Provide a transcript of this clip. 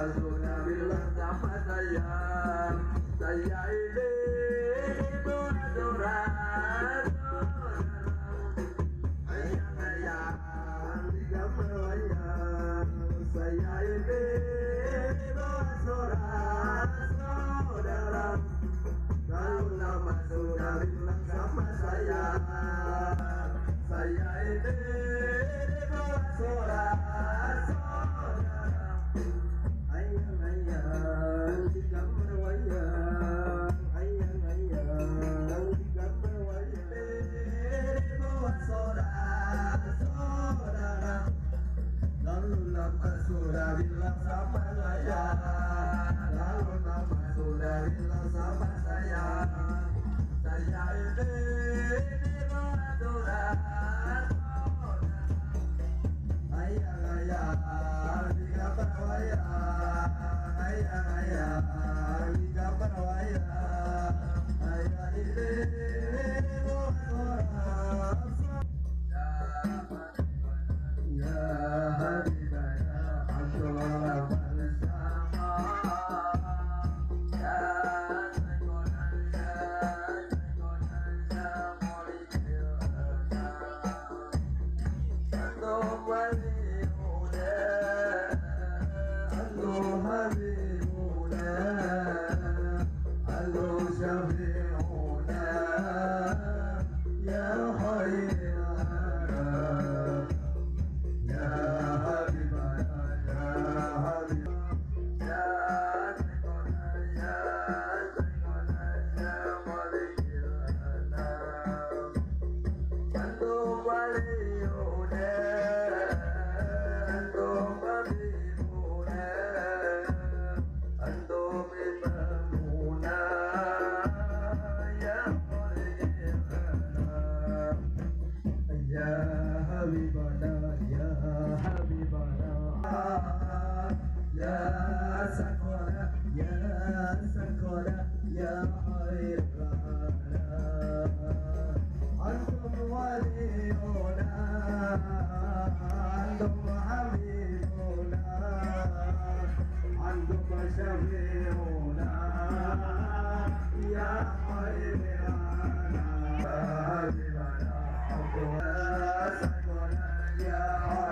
sudah bilang sama saya ini buat orang ayang-ayang di gambar wayang. Saya ini buat orang saudara, kalau lama sudah bilang sama saya ini buat orang saudara, ayang-ayang di gambar wayang, ayang-ayang di gambar wayang, ini buat saudara, lalu lama sudah bilang sama saya, lalu lama sudah bilang sama saya ini buat orang ayang-ayang di gambar wayang, ayang-ayang di gambar wayang, ayang ini buat orang ya hadidaya Abdullah bersama ya sekolahnya mulia antum waliuna antum habibuna antum syafi'una ya khairana ya habibana ya habibana ya sekolahnya mulia antum waliuna antum habibuna antum imamuna ya khairana ya habibana ya habibana ya sekolah ya khairana antum waliuna antum habibuna antum syafi'una ya khairana ya habibana ya sekolah ya